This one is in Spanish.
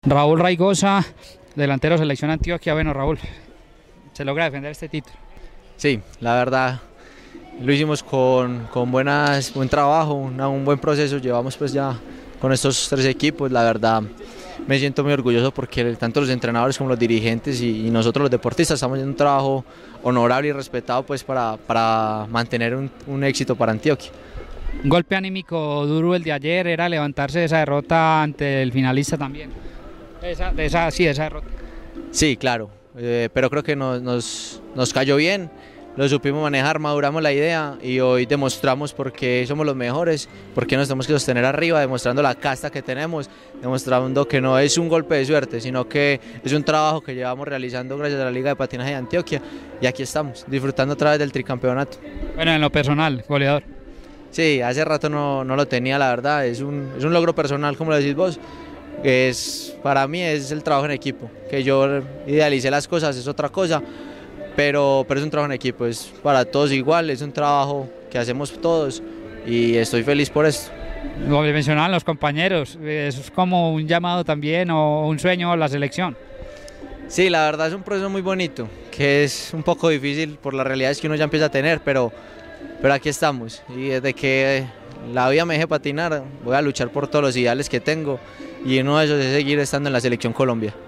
Raúl Raigosa, delantero selección Antioquia. Bueno, Raúl, se logra defender este título. Sí, la verdad lo hicimos con buen trabajo, un buen proceso. Llevamos pues ya con estos 3 equipos. La verdad me siento muy orgulloso porque tanto los entrenadores como los dirigentes y nosotros los deportistas estamos haciendo un trabajo honorable y respetado pues para mantener un éxito para Antioquia. Un golpe anímico duro el de ayer, era levantarse de esa derrota ante el finalista también. Esa derrota. Sí, claro, pero creo que nos cayó bien, lo supimos manejar, maduramos la idea y hoy demostramos por qué somos los mejores, por qué nos tenemos que sostener arriba, demostrando la casta que tenemos, demostrando que no es un golpe de suerte, sino que es un trabajo que llevamos realizando gracias a la Liga de Patinaje de Antioquia y aquí estamos, disfrutando otra vez del tricampeonato. Bueno, en lo personal, goleador. Sí, hace rato no lo tenía, la verdad, es un logro personal, como lo decís vos. Para mí es el trabajo en equipo, que yo idealicé las cosas, es otra cosa, pero es un trabajo en equipo, es para todos igual, es un trabajo que hacemos todos y estoy feliz por esto. Lo que mencionaban los compañeros, es como un llamado también o un sueño a la selección. Sí, la verdad es un proceso muy bonito, que es un poco difícil por las realidades que uno ya empieza a tener, pero aquí estamos y desde que la vida me deje patinar voy a luchar por todos los ideales que tengo y uno de esos es seguir estando en la Selección Colombia.